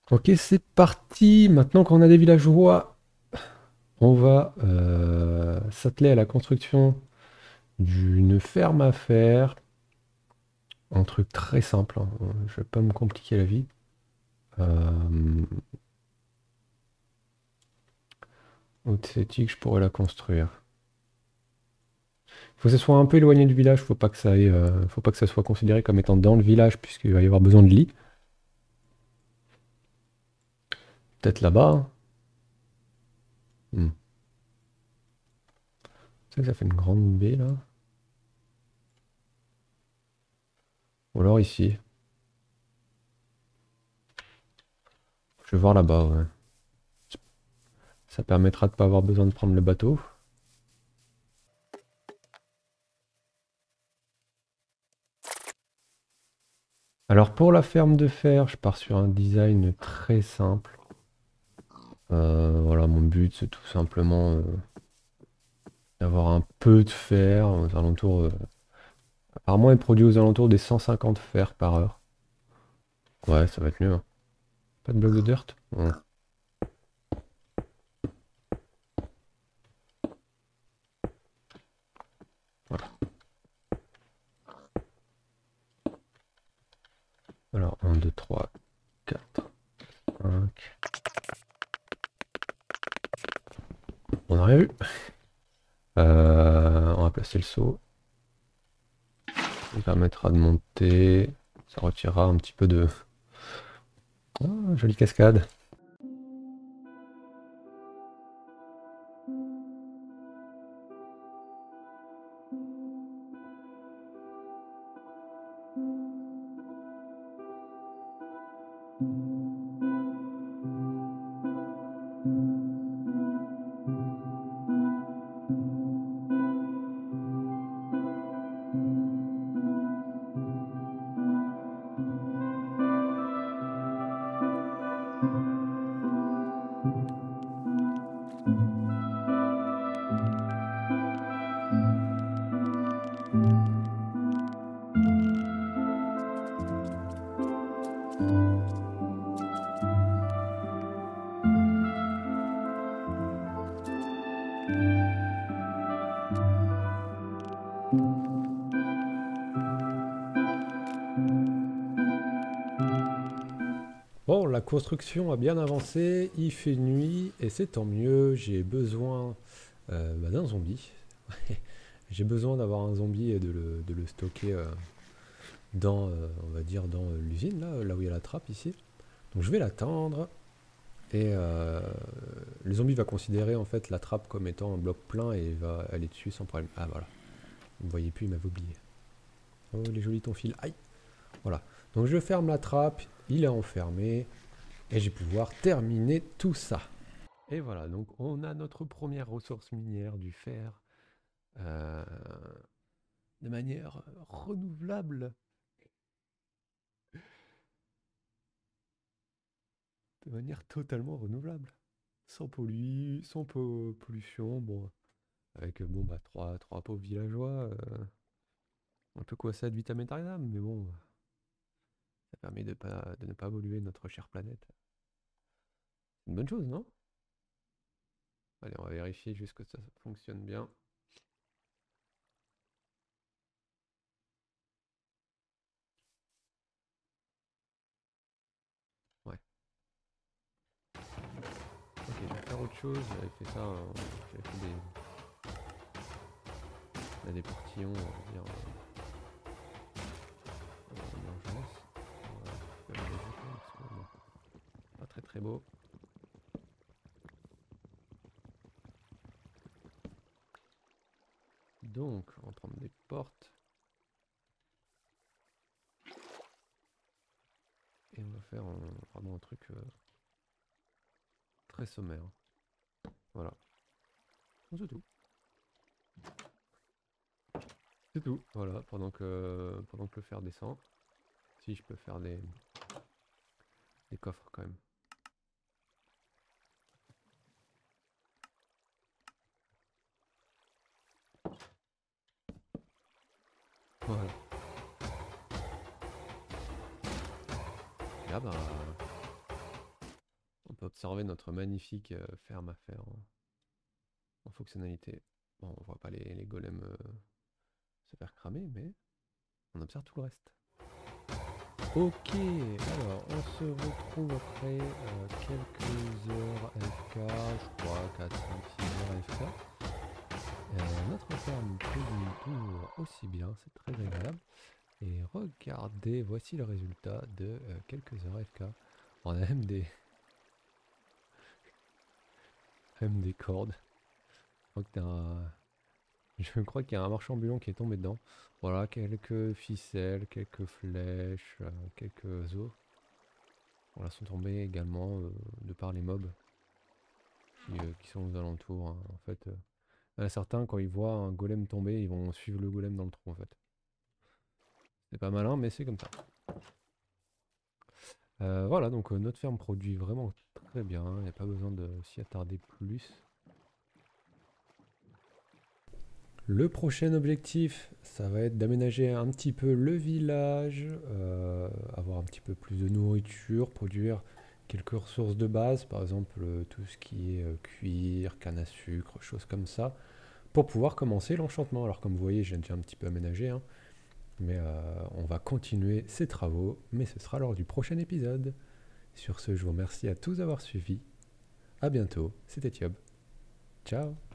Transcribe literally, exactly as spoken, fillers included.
Ok, c'est parti. Maintenant qu'on a des villageois, on va euh, s'atteler à la construction d'une ferme à faire. Un truc très simple, hein. Je vais pas me compliquer la vie. Euh, Haute Sétique, je pourrais la construire. Il faut que ça soit un peu éloigné du village. Faut pas que ça aille, euh, faut pas que ça soit considéré comme étant dans le village, puisqu'il va y avoir besoin de lits. Peut-être là-bas, hein. Hmm. C'est que ça fait une grande baie là. Ou alors ici. Je vais voir là-bas, ouais. Ça permettra de pas avoir besoin de prendre le bateau. Alors pour la ferme de fer, je pars sur un design très simple. Euh, voilà, mon but c'est tout simplement euh, d'avoir un peu de fer aux alentours. euh, Apparemment, il produit aux alentours des cent cinquante fers par heure. Ouais, ça va être mieux, hein. Pas de bloc de dirt? Ouais. Voilà. Alors, un, deux, trois, quatre, cinq. On a rien vu. Euh, on va placer le seau. Ça permettra de monter. Ça retirera un petit peu de. Ah, jolie cascade. Bon, la construction a bien avancé, il fait nuit et c'est tant mieux. J'ai besoin euh, bah, d'un zombie. J'ai besoin d'avoir un zombie et de le, de le stocker euh, dans, euh, on va dire, dans euh, l'usine, là, là où il y a la trappe ici. Donc je vais l'attendre et euh, le zombie va considérer en fait la trappe comme étant un bloc plein et il va aller dessus sans problème. Ah voilà, vous ne voyez plus, il m'avait oublié. Oh, il est joli ton fil. Aïe, voilà. Donc je ferme la trappe, il est enfermé et je vais pouvoir terminer tout ça. Et voilà, donc on a notre première ressource minière du fer euh, de manière renouvelable. De manière totalement renouvelable. Sans pollu, sans po- pollution, bon, avec bon bah trois, trois pauvres villageois, euh, un peu coincés ad vitam aeternam, mais bon, ça permet de, pas, de ne pas polluer notre chère planète. C'est une bonne chose, non? Allez, on va vérifier juste que ça fonctionne bien. Ouais. Ok, je vais faire autre chose. J'avais fait ça, euh, j'avais fait des, là, des portillons, on va dire, euh, en urgence. On va récupérer les jetons, parce que, bon, pas très très beau. Donc, on va prendre des portes et on va faire un- vraiment un truc euh, très sommaire. Voilà. C'est tout. C'est tout. Voilà, pendant que, pendant que le fer descend. Si je peux faire des, des coffres quand même. Voilà. Et là, bah, peut observer notre magnifique euh, ferme à faire en, en fonctionnalité. Bon, on voit pas les, les golems euh, se faire cramer, mais on observe tout le reste. Ok, alors on se retrouve après euh, quelques heures A F K, je crois quatre, cinq, six heures A F K. Euh, notre ferme produit toujours aussi bien, c'est très agréable. Et regardez, voici le résultat de euh, quelques heures A F K. On a même des, même des cordes. Je crois que t'as un- je crois qu'il y a un marchand ambulant qui est tombé dedans. Voilà, quelques ficelles, quelques flèches, euh, quelques os. Voilà, sont tombés également euh, de par les mobs qui, euh, qui sont aux alentours, hein. En fait, euh, il y en a certains, quand ils voient un golem tomber, ils vont suivre le golem dans le trou, en fait. C'est pas malin, mais c'est comme ça. Euh, voilà, donc euh, notre ferme produit vraiment très bien. Il n'y a pas besoin de s'y attarder plus. Le prochain objectif, ça va être d'aménager un petit peu le village, euh, avoir un petit peu plus de nourriture, produire quelques ressources de base, par exemple euh, tout ce qui est euh, cuir, canne à sucre, choses comme ça, pour pouvoir commencer l'enchantement. Alors comme vous voyez, j'ai déjà un petit peu aménagé, hein, mais euh, on va continuer ces travaux, mais ce sera lors du prochain épisode. Sur ce, je vous remercie à tous d'avoir suivi. A bientôt, c'était Thiob. Ciao.